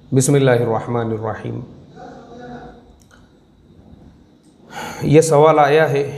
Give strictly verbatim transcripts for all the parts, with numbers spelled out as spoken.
बिस्मिल्लाहिर्रहमानिर्रहीम। ये सवाल आया है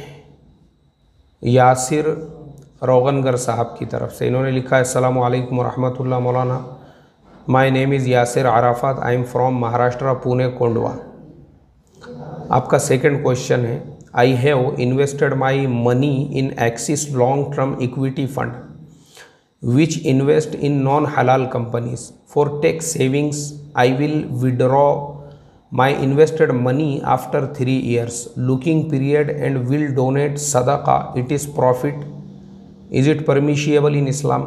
यासिर रोगनगर साहब की तरफ से। इन्होंने लिखा है अस्सलामु अलैकुम वरहमतुल्लाह मौलाना, my name is Yasir Arafat, I am from Maharashtra, Pune, Kondhwa. आपका सेकंड क्वेश्चन है, I have invested my money in Axis long term equity fund which invest in non-halal companies. For tax savings, I will withdraw my invested money after three years looking period and will donate sadaqah. It is profit. Is it permissible in Islam?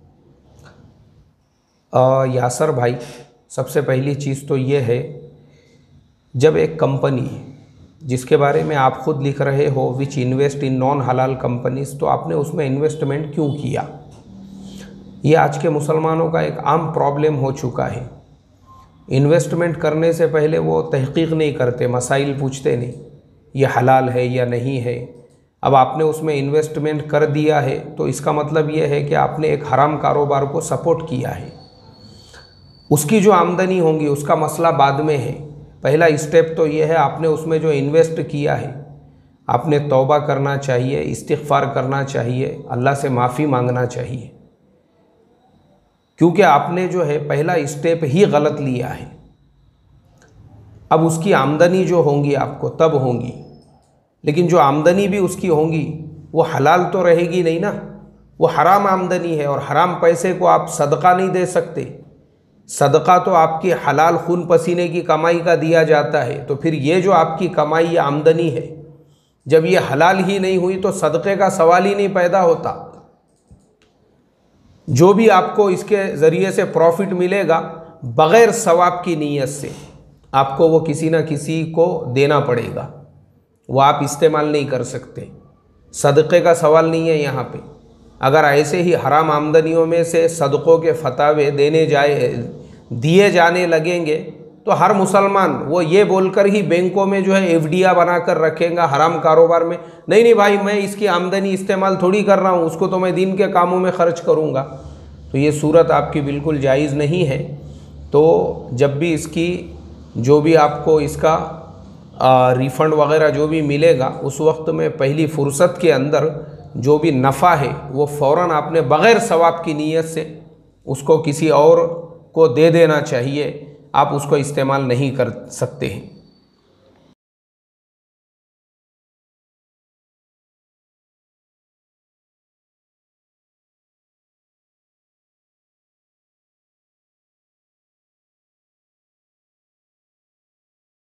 uh, Yasir भाई, सबसे पहली चीज़ तो ये है, जब एक company जिसके बारे में आप खुद लिख रहे हो विच इन्वेस्ट इन नॉन हलाल कंपनीज, तो आपने उसमें इन्वेस्टमेंट क्यों किया? ये आज के मुसलमानों का एक आम प्रॉब्लम हो चुका है। इन्वेस्टमेंट करने से पहले वो तहकीक नहीं करते, मसाइल पूछते नहीं, ये हलाल है या नहीं है। अब आपने उसमें इन्वेस्टमेंट कर दिया है तो इसका मतलब ये है कि आपने एक हराम कारोबार को सपोर्ट किया है। उसकी जो आमदनी होंगी उसका मसला बाद में है। पहला स्टेप तो ये है, आपने उसमें जो इन्वेस्ट किया है आपने तौबा करना चाहिए, इस्तिग़फ़ार करना चाहिए, अल्लाह से माफ़ी मांगना चाहिए, क्योंकि आपने जो है पहला स्टेप ही गलत लिया है। अब उसकी आमदनी जो होंगी आपको तब होंगी, लेकिन जो आमदनी भी उसकी होंगी वो हलाल तो रहेगी नहीं ना, वो हराम आमदनी है। और हराम पैसे को आप सदका नहीं दे सकते। सदका तो आपकी हलाल खून पसीने की कमाई का दिया जाता है। तो फिर ये जो आपकी कमाई या आमदनी है, जब ये हलाल ही नहीं हुई तो सदक़े का सवाल ही नहीं पैदा होता। जो भी आपको इसके ज़रिए से प्रॉफिट मिलेगा बग़ैर सवाब की नीयत से आपको वो किसी न किसी को देना पड़ेगा, वो आप इस्तेमाल नहीं कर सकते। सदक़े का सवाल नहीं है यहाँ पे। अगर ऐसे ही हराम आमदनियों में से सदक़ों के फतावे देने जाए दिए जाने लगेंगे तो हर मुसलमान वो ये बोलकर ही बैंकों में जो है एफडियाँ बना कर रखेगा हराम कारोबार में, नहीं नहीं भाई मैं इसकी आमदनी इस्तेमाल थोड़ी कर रहा हूँ, उसको तो मैं दीन के कामों में ख़र्च करूँगा। तो ये सूरत आपकी बिल्कुल जायज़ नहीं है। तो जब भी इसकी जो भी आपको इसका रिफ़ंड वग़ैरह जो भी मिलेगा उस वक्त में पहली फ़ुर्सत के अंदर जो भी नफ़ा है वो फ़ौरन आपने बग़ैर सवाब की नीयत से उसको किसी और को दे देना चाहिए, आप उसको इस्तेमाल नहीं कर सकते हैं।